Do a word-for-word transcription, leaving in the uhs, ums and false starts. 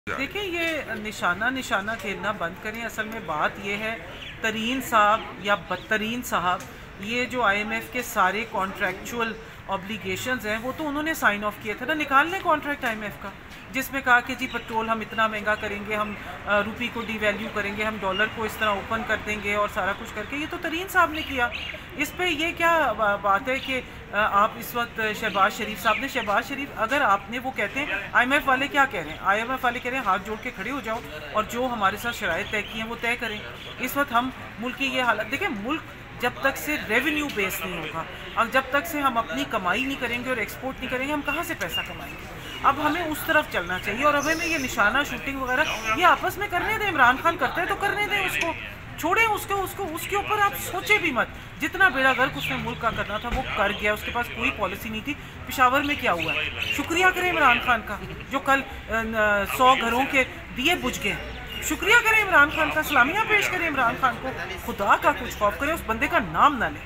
देखिए, ये निशाना निशाना खेलना बंद करें। असल में बात ये है, तरीन साहब या बदतरीन साहब, ये जो आईएमएफ के सारे कॉन्ट्रैक्चुअल ऑब्लिगेशंस हैं वो तो उन्होंने साइन ऑफ किए थे ना। निकाल लें कॉन्ट्रैक्ट आईएमएफ का, जिसमें कहा कि जी पेट्रोल हम इतना महंगा करेंगे, हम रुपी को डिवैल्यू करेंगे, हम डॉलर को इस तरह ओपन कर देंगे और सारा कुछ करके। ये तो तरीन साहब ने किया। इस पे ये क्या बात है कि आप इस वक्त शहबाज शरीफ साहब ने शहबाज शरीफ अगर आपने वो कहते हैं, आईएमएफ वाले क्या कह रहे हैं? आईएमएफ वाले कह रहे हैं हाथ जोड़ के खड़े हो जाओ और जो हमारे साथ शराइत तय की हैं वो तय करें। इस वक्त हम मुल्क की ये हालत देखें, मुल्क जब तक से रेवेन्यू बेस नहीं होगा और जब तक से हम अपनी कमाई नहीं करेंगे और एक्सपोर्ट नहीं करेंगे, हम कहाँ से पैसा कमाएंगे? अब हमें उस तरफ चलना चाहिए और हमें ये निशाना शूटिंग वगैरह ये आपस में करने दें। इमरान खान करते हैं तो करने दें, उसको छोड़ें, उसको उसको उसके ऊपर आप सोचे भी मत। जितना बेड़ा गर्क उसने मुल्क का करना था वो कर गया, उसके पास कोई पॉलिसी नहीं थी। पेशावर में क्या हुआ है? शुक्रिया करें इमरान खान का जो कल सौ घरों के दिए बुझ गए। शुक्रिया करें इमरान खान का, सलामियाँ पेश करें इमरान खान को। खुदा का कुछ खौफ करें, उस बंदे का नाम ना लें।